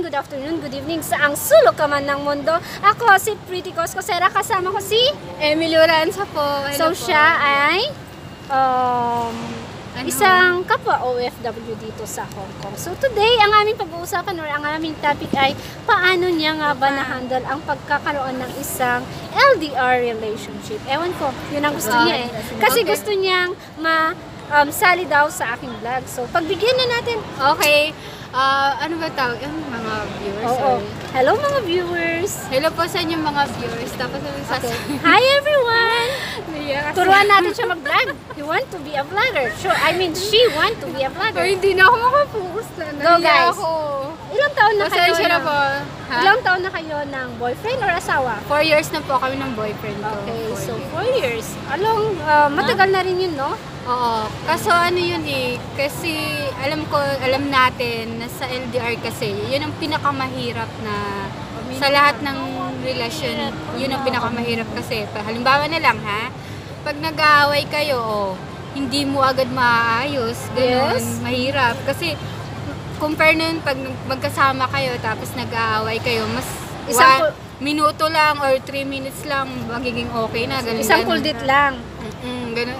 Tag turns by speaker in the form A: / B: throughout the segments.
A: good afternoon, good evening sa ang sulok ka man ng mundo. Ako si Pretty Coscosera, kasama ko si
B: Emily Oranza po.
A: So siya ay isang kapwa OFW dito sa Hong Kong. So today, ang aming pag-uusapan or ang aming topic ay paano niya nga ba na-handle ang pagkakaroon ng isang LDR relationship. Ewan ko, yun ang gusto niya eh. Kasi gusto niyang sali daw sa aking vlog. So pagbigyan na natin.
B: Okay. Ano ba tawag? Mga viewers?
A: Oo. Hello mga viewers!
B: Hello po sa inyong mga viewers. Tapos
A: Hi everyone! Turuan natin siya mag-vlog. You want to be a vlogger? Sure, I mean, she want to be a vlogger.
B: hindi na ako makapokus na.
A: Go guys! Ilang taon na kayo
B: Pasensya na po.
A: Ilang taon na kayo ng boyfriend or asawa?
B: 4 years na po kami ng boyfriend ko.
A: Okay, so 4 years. Matagal na rin yun, no?
B: Oo. Kaso ano yun eh, kasi alam natin na sa LDR kasi, yun ang pinakamahirap na sa lahat ng relasyon, yun ang pinakamahirap kasi. Halimbawa na lang ha, pag nag-aaway kayo, hindi mo agad maaayos, ganun, mahirap. Kasi compare nun, pag magkasama kayo tapos nag-aaway kayo, mas minuto lang or 3 minutes lang, magiging okay na. Ganun,
A: isang kuldit lang.
B: Ganun.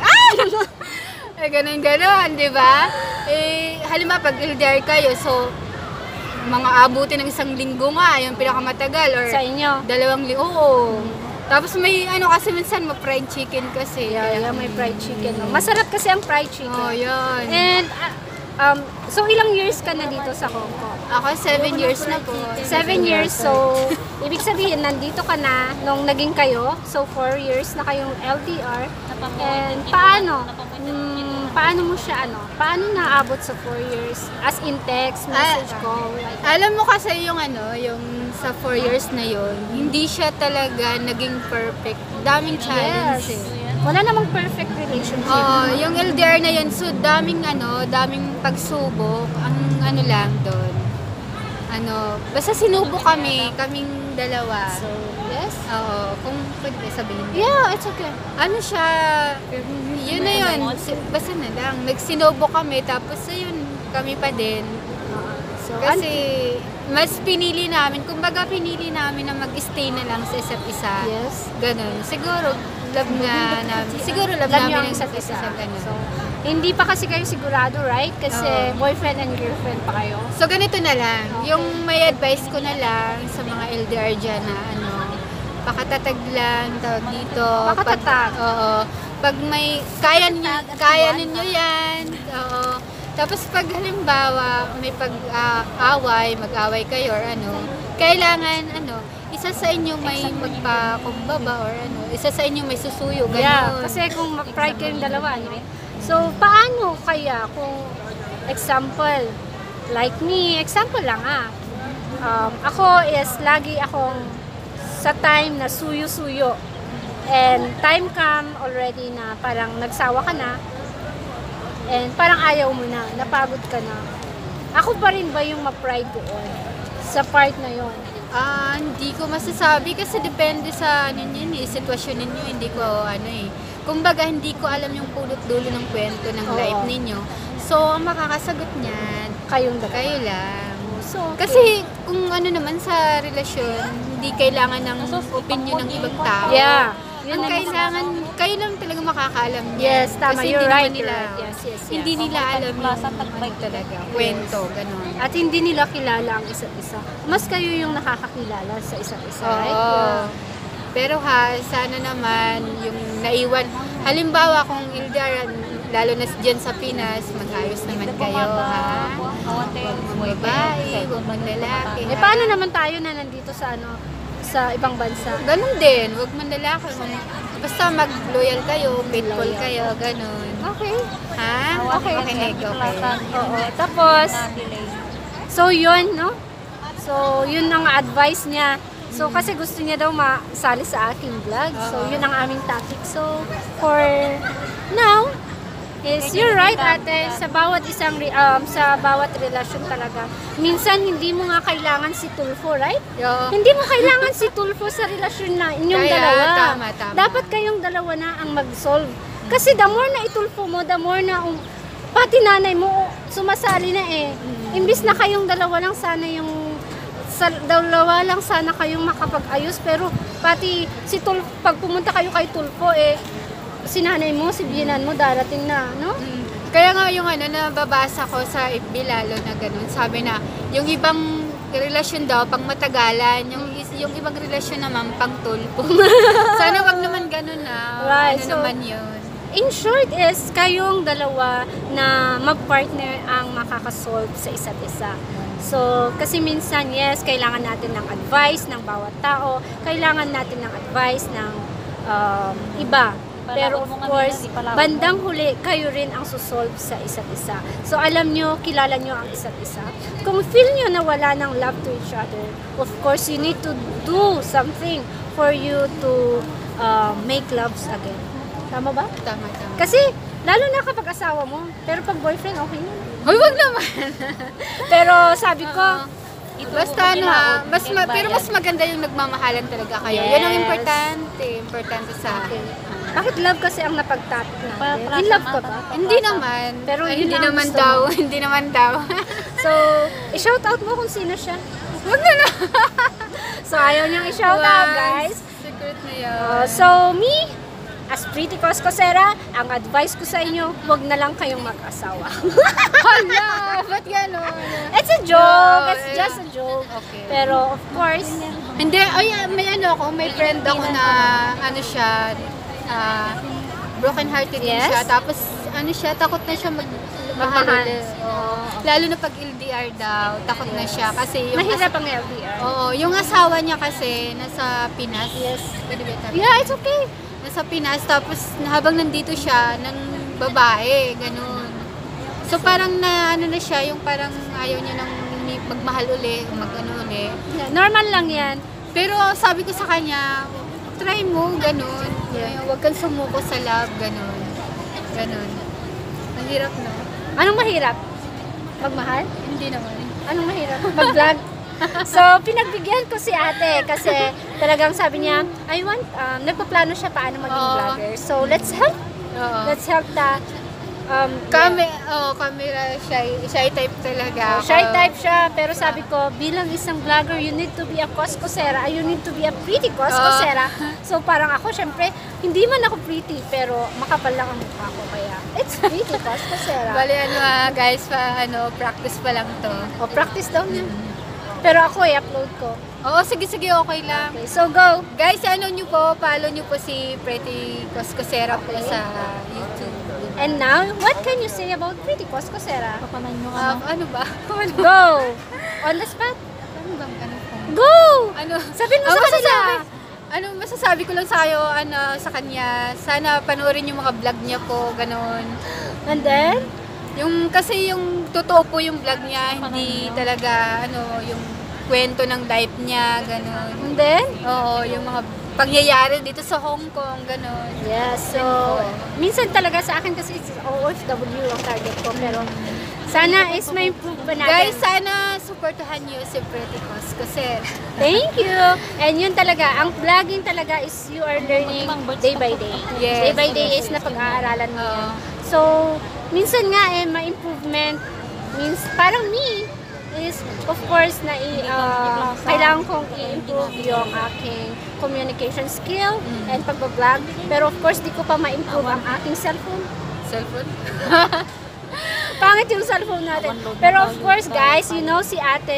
B: Ganun, di ba? Halimbawa, pag LDR kayo, so, mga abutin ng 1 linggo nga, yung pinakamatagal, or
A: sa inyo?
B: 2 linggo, oo. Tapos may, kasi minsan, fried chicken kasi.
A: Yeah, may fried chicken. No? Masarap kasi ang fried chicken.
B: Oh, yun.
A: And, so ilang years ka na dito sa Hong Kong?
B: Ako, 7 years na po.
A: 7 years, so, ibig sabihin, nandito ka na nung naging kayo. So, 4 years na kayong LDR. And, paano mo siya, paano naabot sa 4 years? As in text, message, call, like
B: alam mo kasi yung sa 4 years na yun, hindi siya talaga naging perfect. Daming challenge
A: Wala namang perfect relationship.
B: Yung LDR na yun, so daming pagsubok. Ang lang doon. Basta sinubo kaming dalawa.
A: So, yes?
B: Oo, kung pwede sabihin.
A: Yeah, it's okay.
B: Siya, yun na yun. Basta na lang. Nagsinubo kami, tapos yun, kami pa din.
A: So,
B: kasi, mas pinili namin, kumbaga pinili namin na mag-stay na lang sa isa't isa.
A: Yes.
B: Ganun. Siguro, love namin ang isa't isa. Ganun.
A: So, hindi pa kasi kayo sigurado, right? Kasi boyfriend and girlfriend pa kayo.
B: So, ganito na lang. Yung may advice ko na lang sa mga LDR dyan na pakatatag lang, tawag dito.
A: Pakatatag?
B: Oo. Pag may, kaya ninyo yan. Oo. Tapos pag halimbawa, may pag-away, mag-away kayo or kailangan, isa sa inyo may magpakumbaba or isa sa inyo may susuyo, gano'n.
A: Yeah, kasi kung mag-pride kayong dalawa, So, paano kaya kung example, like me, example lang ako is lagi akong sa time na suyo-suyo. And time come already na parang nagsawa ka na and parang ayaw mo na, napagod ka na. Ako pa rin ba yung ma-pride doon sa part na yon?
B: Hindi ko masasabi kasi depende sa sitwasyon ninyo, hindi ko kumbaga hindi ko alam yung pulot dulo ng kwento ng life ninyo. So, ang makakasagot niyan, kayo lang.
A: So,
B: kasi kung naman sa relasyon, hindi kailangan ng opinion ng ibang tao.
A: Yeah.
B: Ang kailangan, kayo lang talaga makakaalam niya.
A: Yes, tama.
B: Kasi
A: you're right.
B: Yes.
A: Yes.
B: Hindi nila alam yung talaga, kwento, gano'n.
A: At hindi nila kilala ang isa't isa. Mas kayo yung nakakakilala sa isa't isa, right?
B: Yeah. Pero sana naman yung naiwan. Halimbawa kung LDR, lalo na dyan sa Pinas, mag-ayos naman kayo, ha? Huwag babae, huwag lalaki.
A: Paano naman tayo na nandito sa sa ibang bansa?
B: Ganun din, huwag lalaki. Basta mag-loyal kayo, faithful kayo, ganun.
A: Okay.
B: Ha?
A: Okay.
B: Okay.
A: Oo. Tapos, so yun, no? So, yun ang advice niya. So, kasi gusto niya daw masali sa aking vlog. So, yun ang aming topic. So, for now, you're right, ate. Sa bawat sa bawat relasyon talaga. Minsan, hindi mo nga kailangan si Tulfo, right? Hindi mo kailangan si Tulfo sa relasyon na inyong dalawa.
B: Tama.
A: Dapat kayong dalawa na ang mag-solve. Kasi the more na itulfo mo, the more na pati nanay mo sumasali na Imbis na kayong dalawa lang sana yung dalawa lang sana kayong makapag-ayos, pero pati si pag pumunta kayo kay Tulfo, si nanay mo, si biyenan mo, darating na, no?
B: Kaya nga yung nababasa ko sa FB lalo na ganun, sabi na yung ibang relasyon daw pang matagalan, yung ibang relasyon naman pang tulpo. Sana wag naman ganun na.
A: Right,
B: Ano naman yun?
A: In short is, kayong dalawa na mag-partner ang makakasolve sa isa't isa. So, kasi minsan, yes, kailangan natin ng advice ng bawat tao, kailangan natin ng advice ng iba. Pero of course, bandang huli, kayo rin ang susolve sa isa't isa. So, alam nyo, kilala nyo ang isa't isa. Kung feel nyo na wala ng love to each other, of course, you need to do something for you to make loves again. Tama ba?
B: Tama.
A: Kasi, lalo na kapag asawa mo, pero pag boyfriend, okay na.
B: Hoy, wag naman.
A: Pero sabi ko,
B: Basta pero mas maganda yung nagmamahalan talaga kayo.
A: Yes.
B: Yan ang importante sa akin.
A: bakit love kasi ang napagtapit natin? In love ka ba?
B: Hindi naman.
A: Pero
B: Ay,
A: yun
B: hindi
A: ang
B: naman
A: gusto
B: daw.
A: mo.
B: Hindi naman daw.
A: So, i-shout out mo kung sino siya.
B: Wag na lang.
A: So, ayaw niyang i-shout out, guys.
B: Secret na yun.
A: So, me, as Pretty Coscosera, ang advice ko sa inyo, huwag na lang kayong mag-asawa.
B: Hala, ba't gano'n?
A: It's a joke.
B: No,
A: It's just a joke.
B: Okay.
A: Pero, of course,
B: Hindi, may friend ako na, siya, broken hearted din
A: Yes.
B: siya. Tapos, siya, takot na siya magmahal
A: Magmahal.
B: ulit. Oo. Lalo na pag LDR daw, takot na siya. Kasi yung,
A: mahirap ang LDR.
B: oo, yung asawa niya kasi, nasa Pinas.
A: Yes.
B: Pwede ba tayo?
A: Yeah, it's okay.
B: Nasa Pinas, tapos habang nandito siya, ng babae, ganun. So, parang na siya, yung parang ayaw niya nang magmahal uli, uli.
A: Yeah, normal lang yan.
B: Pero sabi ko sa kanya, try mo, ganun. Huwag kang sumuko sa love, ganun. Ganun. Ang hirap, no?
A: Anong mahirap? Magmahal?
B: Hindi naman.
A: Anong mahirap? Mag-vlog? So, pinagbigyan ko si ate kasi talagang sabi niya, nagpaplano siya paano maging
B: Oo.
A: vlogger. So, let's help.
B: Oo.
A: Let's help the
B: Camera, shy type talaga.
A: Shy type siya, pero sabi ko, bilang isang vlogger, you need to be a Coscosera, you need to be a pretty Coscosera. So parang ako, syempre, hindi man ako pretty, pero makapal lang ang mukha ko, kaya it's pretty Coscosera.
B: Bali, guys, practice pa lang to.
A: O, practice daw niya. Pero ako, i-upload ko.
B: Oo, sige, okay lang.
A: Okay, so go!
B: Guys, follow nyo po si Pretty Coscosera po sa YouTube.
A: And now, what can you say about pretty Coscosera?
B: Ano ba?
A: Go! On the spot?
B: Ano bang
A: Go!
B: Ano?
A: Sabihin mo sa kanila.
B: Masasabi ko lang sa'yo, sa kanya, sana panoorin yung mga vlog niya po, ganon.
A: And then?
B: Kasi yung totoo po yung vlog niya, hindi talaga, yung kwento ng life niya, ganon.
A: And then?
B: Oo, yung mga pangyayari dito sa Hong Kong, ganon.
A: Yes, so, minsan talaga sa akin kasi it's OFW ang target ko, pero sana is may improve pa natin.
B: Guys, sana supportahan niyo si Pretty Coscosera.
A: Thank you! And yun talaga, ang vlogging talaga is you are learning day by day.
B: Yes.
A: Day by day is napag-aaralan mo yan. So, minsan nga may improvement. Means, parang me, is of course na kailangan kong i-improve yung aking communication skill and pag-vlog. Pero of course, di ko pa ma-improve ang aking cellphone.
B: Cellphone?
A: Pangit yung cellphone natin. Pero of course, guys, you know si ate,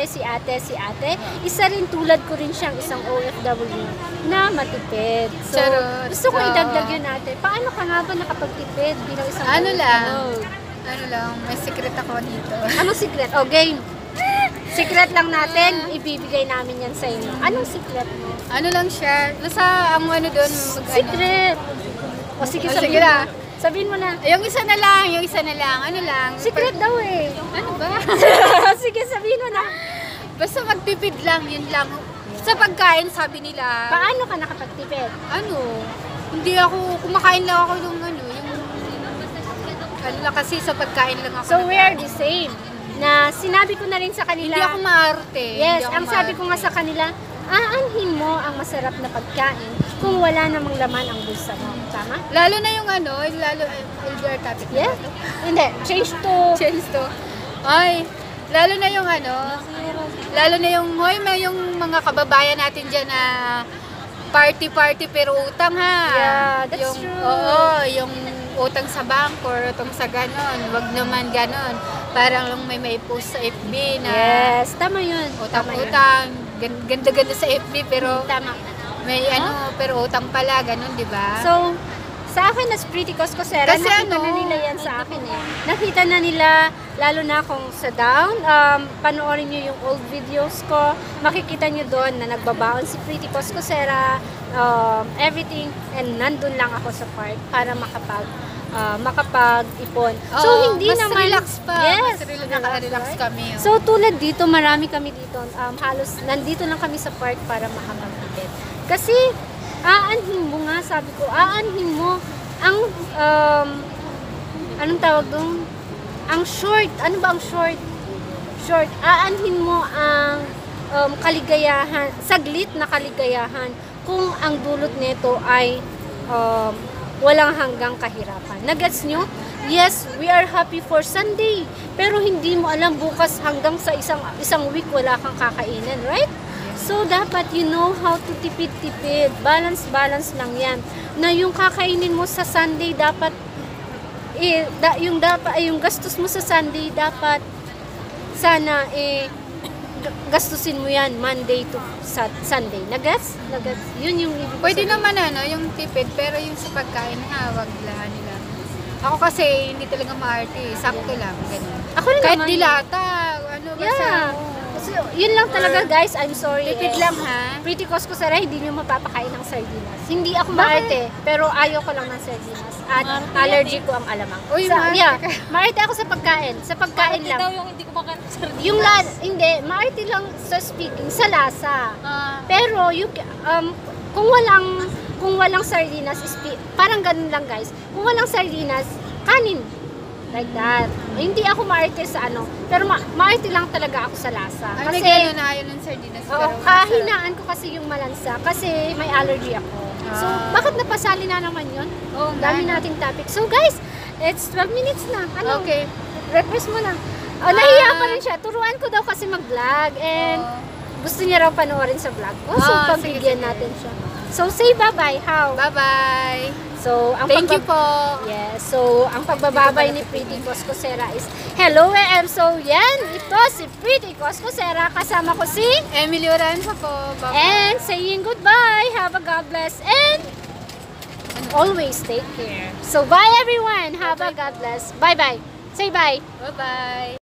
A: isa rin tulad ko rin siyang isang OFW na matipid. So,
B: Charot.
A: gusto ko idagdag yun ate. Paano ka nga ba nakapagtipid bilang isang
B: Ano
A: OFW?
B: lang, may secret ako dito.
A: Anong secret? O, game. Secret lang natin, ibibigay namin yan sa inyo. Anong secret mo?
B: Ano lang siya, basta ang doon,
A: Secret! O sige,
B: O,
A: sabihin
B: sige
A: mo.
B: na.
A: Sabihin mo na.
B: Yung isa na lang, ano lang.
A: Secret daw eh.
B: Ano ba?
A: Sige, sabihin mo na.
B: Basta magtipid lang, yun lang. Sa pagkain, sabi nila,
A: Paano ka nakapagtipid?
B: hindi ako, kumakain lang ako yung lang kasi sa pagkain lang ako.
A: So, we are the same. Na sinabi ko na rin sa kanila.
B: Hindi ako maarte.
A: Yes,
B: Hindi ako
A: ang sabi ko nga
B: maarte.
A: sa kanila, aanhin mo ang masarap na pagkain kung wala namang laman ang bulsa mo. Tama?
B: Lalo na yung LDR topic.
A: Yes? Hindi. Change to...
B: Change to. Ay, lalo na yung Lalo na yung, may yung mga kababayan natin dyan na party-party pero utang ha.
A: Yeah, that's
B: yung,
A: true.
B: Oo, yung utang sa bank or utang sa ganon. Wag naman ganon. Parang lang may post sa FB na
A: Yes, tama yun. Tama yun.
B: utang-utang. Ganda-ganda sa FB pero
A: Tama.
B: may pero utang pala, ganon, di ba?
A: So, sa akin as Pretty Coscosera,
B: Kasi
A: nakita
B: ano,
A: na nila yan sa akin eh. Nakita na nila, lalo na kung sa down, panoorin nyo yung old videos ko, makikita nyo doon na nagbabaon si Pretty Coscosera, everything, and nandun lang ako sa park para makapag-ipon. So,
B: Oo,
A: hindi
B: mas
A: naman...
B: relax pa.
A: Yes,
B: Mas relax
A: right?
B: kami.
A: So, tulad dito, marami kami dito. Halos, nandito lang kami sa park para makapag-ipon. Kasi, aanhin mo nga, sabi ko, aanhin mo ang, anong tawag doon? Ang short. Ano ba ang short? Short. Aanhin mo ang kaligayahan, saglit na kaligayahan kung ang dulot nito ay walang hanggang kahirapan. Nagets nyo? Yes, we are happy for Sunday. Pero hindi mo alam bukas hanggang sa isang week wala kang kakainin, right? So, dapat you know how to tipid-tipid. Balance lang yan. Na yung kakainin mo sa Sunday, dapat, yung gastos mo sa Sunday, dapat, sana, gastusin mo yan Monday to Sunday. Nagets? Yun yung ibig
B: Pwede
A: sabihin.
B: naman yung tipid, pero yung sa pagkain wag lahan nila. Ako kasi hindi talaga maarte, sakto lang, ganun.
A: Ako rin
B: Kahit
A: naman.
B: dilata, basta.
A: Yeah. So, yun lang talaga guys, I'm sorry.
B: Tipid lang ha.
A: Pretty Coscosera, hindi nyo mapapakain ng sardinas. Hindi ako maarte, pero ayaw ko lang ng sardinas. At allergy ko ang alamang.
B: Uy, maarte ka.
A: Maarte ako sa pagkain. Sa pagkain lang.
C: yung hindi ko makain ng sardinas.
A: Yung hindi, maarte lang sa speaking, sa lasa. Pero kung walang sardinas, parang ganun lang guys. Kung walang sardinas, kanin. Like that. Hindi ako maarte sa pero maarte lang talaga ako sa lasa.
B: May gano'n na ayaw ng sardinas.
A: Kahinaan ko kasi yung malansa kasi may allergy ako. So, bakit napasali na naman yun?
B: Oo,
A: Dami nating topic. So guys, it's 12 minutes na.
B: Okay.
A: Request mo na. Nahiya pa rin siya. Turuan ko daw kasi mag-vlog and gusto niya raw panoorin sa vlog ko. So, pagbigyan
B: sige.
A: natin siya. So, say bye-bye. How?
B: Bye-bye.
A: So, ang
B: Thank you po.
A: Yes. So, ang pagbababay ni Pretty Coscosera is hello AM. So, yan. Ito si Pretty Coscosera. Kasama ko si
B: Emily Oranza po. Bye-bye.
A: and saying goodbye. Have a God bless and always take care. So, bye everyone. Have a God bless. Bye-bye. Say bye.
B: Bye-bye.